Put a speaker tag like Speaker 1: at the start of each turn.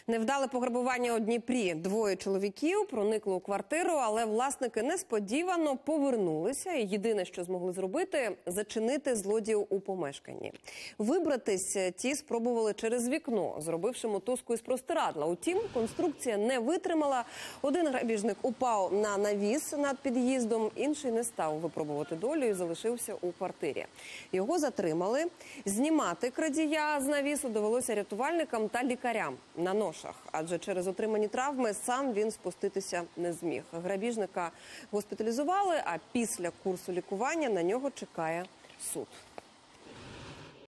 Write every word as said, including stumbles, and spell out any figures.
Speaker 1: Невдале пограбування у Дніпрі. Двоє чоловіків проникли у квартиру, але власники несподівано повернулися. І єдине, що змогли зробити – зачинити злодіїв у помешканні. Вибратись ті спробували через вікно, зробивши мотузку із простирадла. Утім, конструкція не витримала. Один грабіжник упав на навіс над під'їздом, інший не став випробувати долю і залишився у квартирі. Його затримали. Знімати крадія з навісу довелося рятувальникам та лікарям на ношах, адже через отримані травми сам він спуститися не зміг. Грабіжника госпіталізували, а після курсу лікування на нього чекає суд.